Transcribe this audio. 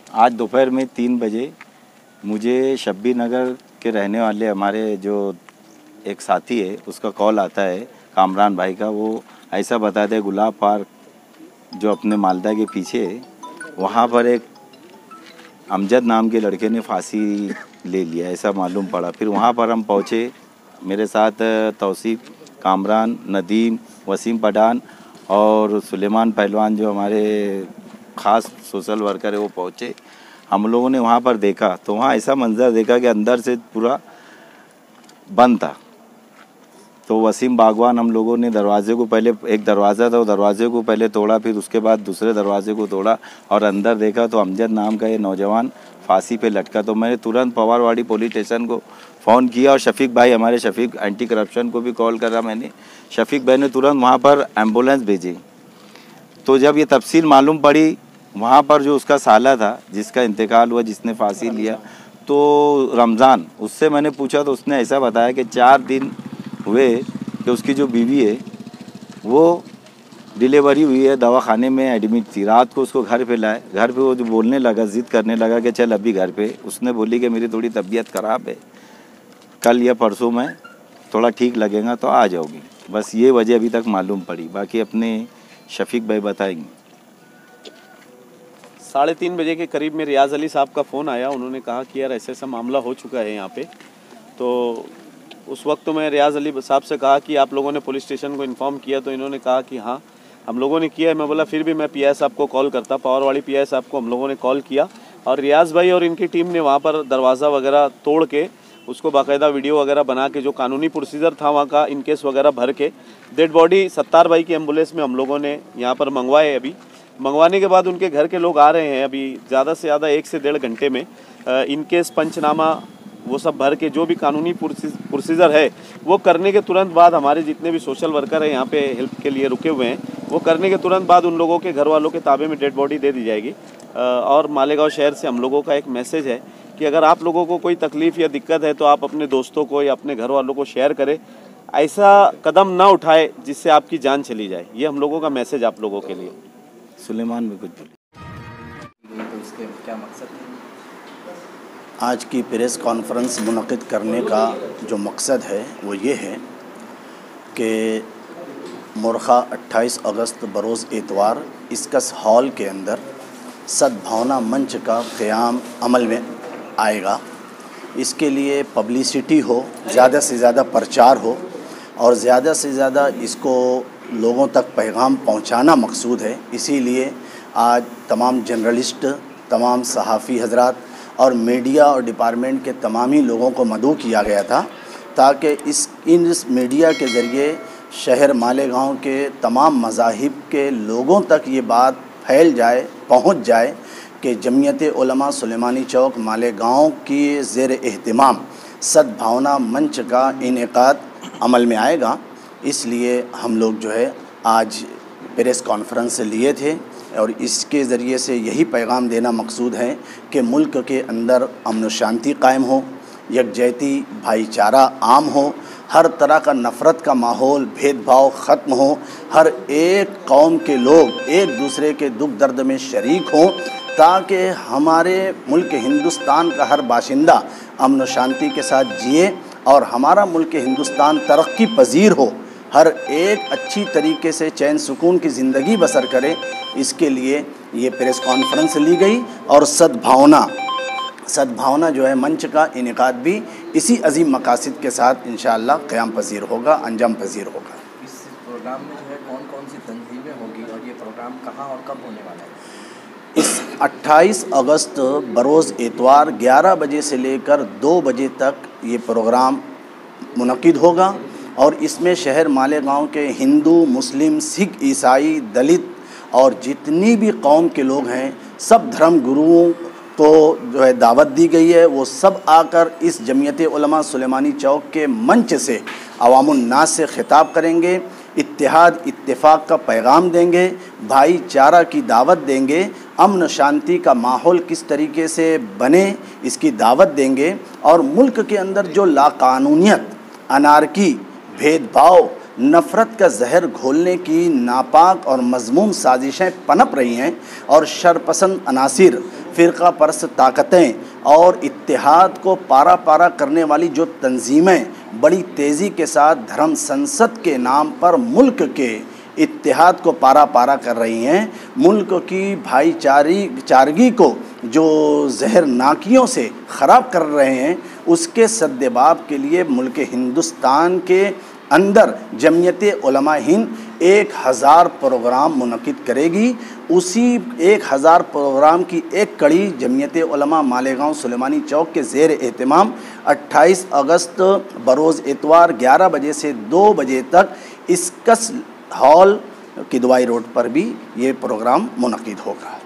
आज दोपहर में 3 बजे मुझे शब्बी नगर के रहने वाले हमारे जो एक साथी है उसका कॉल आता है, कामरान भाई का। वो ऐसा बताते हैं गुलाब पार्क जो अपने मालदा के पीछे है, वहाँ पर एक अमजद नाम के लड़के ने फांसी ले लिया, ऐसा मालूम पड़ा। फिर वहाँ पर हम पहुँचे, मेरे साथ तौसीफ, कामरान, नदीम, वसीम पठान और सुलेमान पहलवान जो हमारे ख़ास सोशल वर्कर है वो पहुँचे। हम लोगों ने वहाँ पर देखा तो वहाँ ऐसा मंजर देखा कि अंदर से पूरा बंद था। तो वसीम बागवान हम लोगों ने दरवाजे को, पहले एक दरवाज़ा था, वो दरवाजे को पहले तोड़ा, फिर उसके बाद दूसरे दरवाजे को तोड़ा और अंदर देखा तो अमजद नाम का ये नौजवान फांसी पे लटका। तो मैंने तुरंत पवारवाड़ी पुलिस स्टेशन को फ़ोन किया और शफीक भाई, हमारे शफीक एंटी करप्शन को भी कॉल करा मैंने। शफीक भाई ने तुरंत वहाँ पर एम्बुलेंस भेजी। तो जब ये तफसील मालूम पड़ी, वहाँ पर जो उसका साला था जिसका इंतकाल हुआ, जिसने फांसी लिया, तो रमज़ान, उससे मैंने पूछा तो उसने ऐसा बताया कि 4 दिन हुए कि उसकी जो बीवी है वो डिलीवरी हुई है, दवाखाने में एडमिट थी। रात को उसको घर पे लाए, घर पे वो जो बोलने लगा, ज़िद करने लगा कि चल अभी घर पे। उसने बोली कि मेरी थोड़ी तबीयत ख़राब है, कल या परसों में थोड़ा ठीक लगेगा तो आ जाओगी। बस ये वजह अभी तक मालूम पड़ी, बाकी अपने शफीक भाई बताएंगे। 3:30 बजे के करीब में रियाज़ अली साहब का फ़ोन आया। उन्होंने कहा कि यार ऐसा मामला हो चुका है यहाँ पे। तो उस वक्त तो मैं रियाज़ अली साहब से कहा कि आप लोगों ने पुलिस स्टेशन को इन्फॉर्म किया? तो इन्होंने कहा कि हाँ हम लोगों ने किया है। मैं बोला फिर भी मैं पीआई साहब को कॉल करता, पवारवाड़ी पीआई साहब को हम लोगों ने कॉल किया और रियाज़ भाई और इनकी टीम ने वहाँ पर दरवाज़ा वगैरह तोड़ के उसको बाकायदा वीडियो वगैरह बना के जो कानूनी प्रोसीजर था वहाँ का इनकेस वगैरह भर के डेड बॉडी सत्तार भाई की एम्बुलेंस में हम लोगों ने यहाँ पर मंगवाए। अभी मंगवाने के बाद उनके घर के लोग आ रहे हैं। अभी ज़्यादा से ज़्यादा 1 से 1.5 घंटे में इनकेस पंचनामा वो सब भर के जो भी कानूनी प्रोसीजर है वो करने के तुरंत बाद हमारे जितने भी सोशल वर्कर हैं यहाँ पे हेल्प के लिए रुके हुए हैं, वो करने के तुरंत बाद उन लोगों के घर वालों के ताबे में डेड बॉडी दे दी जाएगी। और मालेगांव शहर से हम लोगों का एक मैसेज है कि अगर आप लोगों को कोई तकलीफ़ या दिक्कत है तो आप अपने दोस्तों को या अपने घर वालों को शेयर करें। ऐसा कदम ना उठाए जिससे आपकी जान चली जाए। ये हम लोगों का मैसेज आप लोगों के लिए। सुलेमान में कुछ बोले तो इसके क्या मकसद है? आज की प्रेस कॉन्फ्रेंस मुनक़िद करने का जो मकसद है वो ये है कि मुरखा 28 अगस्त बरोज़ एतवार इस्कस हॉल के अंदर सद्भावना मंच का क़याम अमल में आएगा। इसके लिए पब्लिसिटी हो, ज़्यादा से ज़्यादा प्रचार हो और ज़्यादा से ज़्यादा इसको लोगों तक पैगाम पहुंचाना मकसूद है। इसीलिए आज तमाम जर्नलिस्ट, तमाम सहाफ़ी हजरात और मीडिया और डिपार्टमेंट के तमाम ही लोगों को मदऊ किया गया था ताकि इस मीडिया के ज़रिए शहर मालेगांव के तमाम मज़ाहिब के लोगों तक ये बात फैल जाए, पहुंच जाए कि जमीयत उलमा सुलेमानी चौक मालेगांव की ज़ेर एहतिमाम सद्भावना मंच का इनेकाद अमल में आएगा। इसलिए हम लोग जो है आज प्रेस कॉन्फ्रेंस लिए थे और इसके ज़रिए से यही पैगाम देना मकसूद है कि मुल्क के अंदर अमन व शांति कायम हो, यकजहती भाईचारा आम हो, हर तरह का नफ़रत का माहौल, भेदभाव ख़त्म हो, हर एक कौम के लोग एक दूसरे के दुख दर्द में शरीक हों ताकि हमारे मुल्क हिंदुस्तान का हर बाशिंदा अमन व शांति के साथ जिए और हमारा मुल्क हिंदुस्तान तरक्की पजीर हो, हर एक अच्छी तरीके से चैन सुकून की ज़िंदगी बसर करे। इसके लिए ये प्रेस कॉन्फ्रेंस ली गई और सद्भावना जो है मंच का इनेकाद भी इसी अजीम मकासद के साथ इंशाअल्लाह क़याम पजीर होगा, अंजाम पजीर होगा। इस प्रोग्राम में जो है कौन कौन सी तंजीमें होगी और ये प्रोग्राम कहाँ और कब होने वाला है? इस 28 अगस्त बरोज़ एतवार 11 बजे से लेकर 2 बजे तक ये प्रोग्राम मुनक़िद होगा और इसमें शहर मालेगांव के हिंदू, मुस्लिम, सिख, ईसाई, दलित और जितनी भी कौम के लोग हैं, सब धर्म गुरुओं को जो है दावत दी गई है। वो सब आकर इस जमीयत उलमा सुलेमानी चौक के मंच से अवामुन नास से खिताब करेंगे, इत्तेहाद इत्तेफाक का पैगाम देंगे, भाईचारा की दावत देंगे, अमन शांति का माहौल किस तरीके से बने इसकी दावत देंगे और मुल्क के अंदर जो लाकानूनियत, अनारकी, भेदभाव, नफ़रत का जहर घोलने की नापाक और मज़मूम साजिशें पनप रही हैं और शरपसंद अनासिर, फ़िरका परस्त ताकतें और इत्तेहाद को पारा पारा करने वाली जो तंजीमें बड़ी तेज़ी के साथ धर्म संसद के नाम पर मुल्क के इत्तेहाद को पारा पारा कर रही हैं, मुल्क की भाईचारगी को जो जहर नाकियों से ख़राब कर रहे हैं, उसके सद्देबाब के लिए मुल्क हिंदुस्तान के अंदर जमयत उलमा हिंद 1000 प्रोग्राम मुनक़िद करेगी। उसी 1000 प्रोग्राम की एक कड़ी जमयत उलमा मालेगांव सुलेमानी चौक के ज़ेर एहतमाम 28 अगस्त बरोज़ इतवार 11 बजे से 2 बजे तक इस्कस हॉल किदवाई रोड पर भी ये प्रोग्राम मुनक़िद होगा।